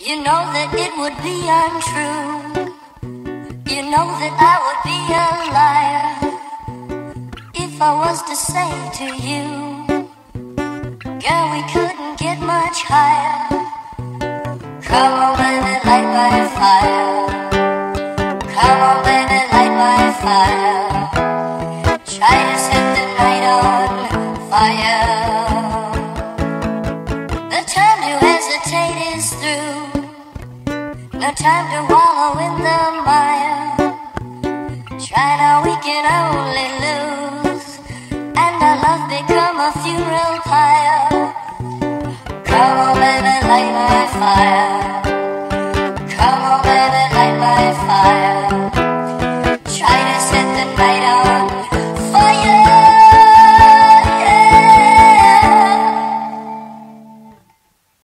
You know that it would be untrue. You know that I would be a liar if I was to say to you, girl, we couldn't get much higher. Come on, baby, light my fire. Come on, baby, light my fire. Try to set the night on fire. The time to hesitate is through. No time to wallow in the mire. Try now, we can only lose, and our love become a funeral pyre. Come on, baby, light